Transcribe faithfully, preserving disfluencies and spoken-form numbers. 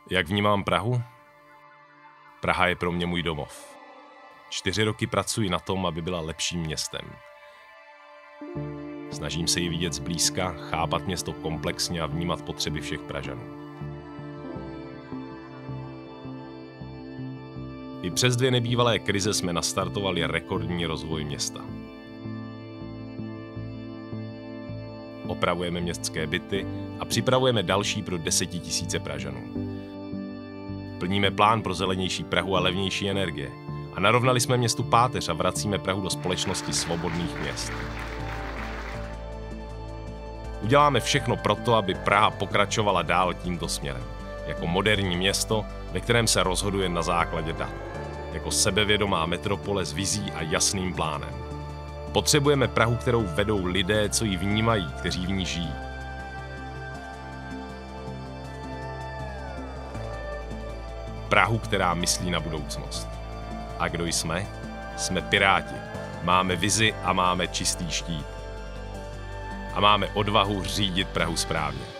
Jak vnímám Prahu? Praha je pro mě můj domov. Čtyři roky pracuji na tom, aby byla lepším městem. Snažím se ji vidět zblízka, chápat město komplexně a vnímat potřeby všech Pražanů. I přes dvě nebývalé krize jsme nastartovali rekordní rozvoj města. Opravujeme městské byty a připravujeme další pro desetitisíce Pražanů. Plníme plán pro zelenější Prahu a levnější energie. A narovnali jsme městu páteř a vracíme Prahu do společnosti svobodných měst. Uděláme všechno proto, aby Praha pokračovala dál tímto směrem. Jako moderní město, ve kterém se rozhoduje na základě dat. Jako sebevědomá metropole s vizí a jasným plánem. Potřebujeme Prahu, kterou vedou lidé, co ji vnímají, kteří v ní žijí. Prahu, která myslí na budoucnost. A kdo jsme? Jsme Piráti. Máme vizi a máme čistý štít. A máme odvahu řídit Prahu správně.